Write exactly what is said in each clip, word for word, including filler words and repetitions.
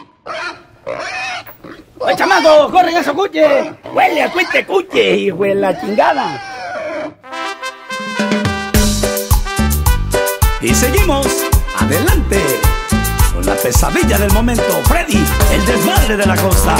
¡Oye, chamaco! ¡Corren esos cuches! ¡Huele a cuite cuche, hijo de la chingada! Y seguimos adelante con la pesadilla del momento, Freddy, el desmadre de la costa.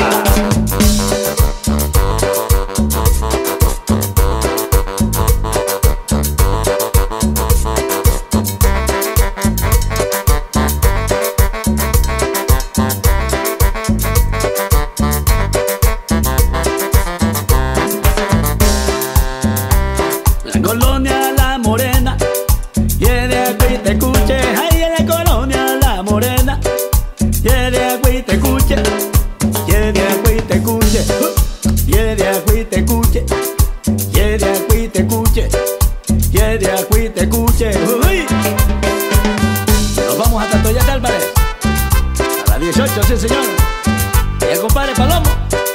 La colonia La Morena, quiere agüite cuche, ahí en la colonia La Morena, quiere agüite cuche, quiere agüite cuche, quiere agüite cuche, quiere agüite cuche, quiere agüite cuche. Uy. Nos vamos hasta Toyate Álvarez, a las dieciocho, sí señor, y el compadre Palomo.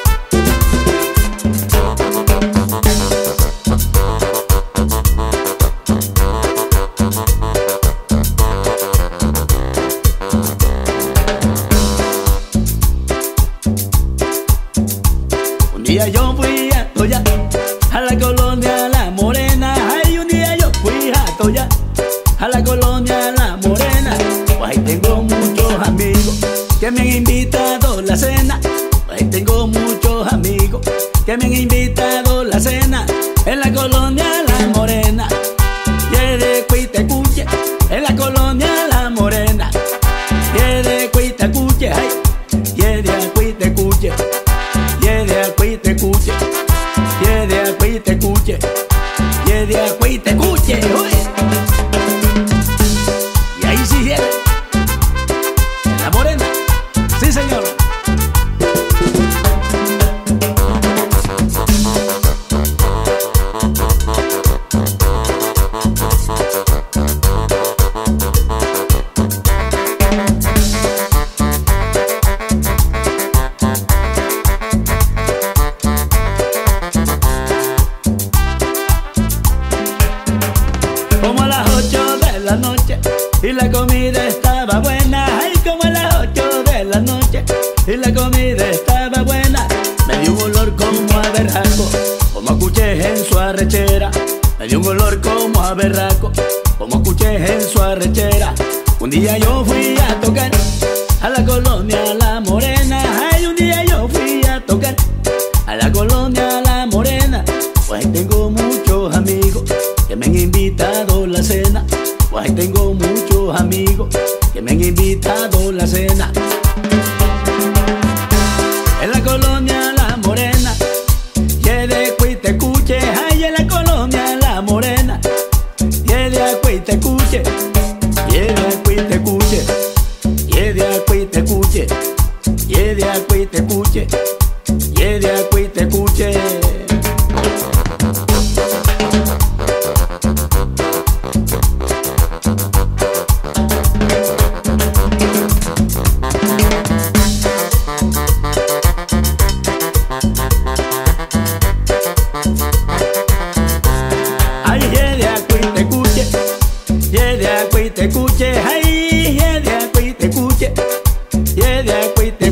Un día yo fui a Toya, a la colonia La Morena. Ay, un día yo fui a Toya, a la colonia La Morena. Pues ahí tengo muchos amigos que me han invitado a la cena. Pues ahí tengo muchos amigos que me han invitado a la cena. En la colonia La Morena, quiere cuite cuche, en la colonia La Morena, quiere cuite cuche, ay, quiere cuite cuche. Quiere agüite cuche, quiere agüite cuche, quiere agüite cuche, uy. Y ahí sí quiere, en La Morena, sí señor. Como a las ocho de la noche y la comida estaba buena. Ay, como a las ocho de la noche y la comida estaba buena. Me dio un olor como a berraco, como a cuches en su arrechera. Me dio un olor como a berraco, como a cuches en su arrechera. Un día yo fui a tocar a la colonia La Morena. Ay, un día yo fui a tocar a la colonia La Morena. Pues ahí tengo muchos amigos que me han invitado a la cena. Pues ahí tengo muchos amigos que me han invitado a la cena. En la colonia La Morena, quiere cuite cuche, ay, en la colonia La Morena, quiere cuite cuche, quiere cuite cuche, quiere cuite cuche, quiere cuite cuche, quiere cuite cuche. Ay, quiere agüite cuche, quiere agüite cuche, ay, quiere agüite cuche, quiere agüite